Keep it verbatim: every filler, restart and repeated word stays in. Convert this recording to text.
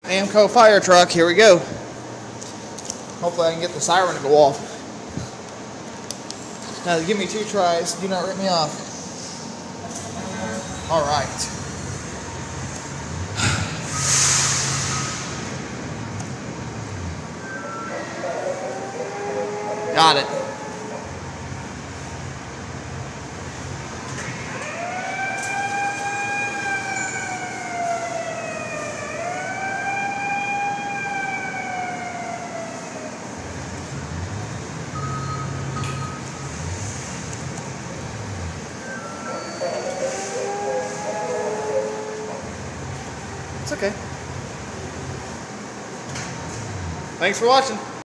AAMCO fire truck, here we go. Hopefully I can get the siren to go off. Now give me two tries, do not rip me off. Alright. Got it. It's okay. Thanks for watching.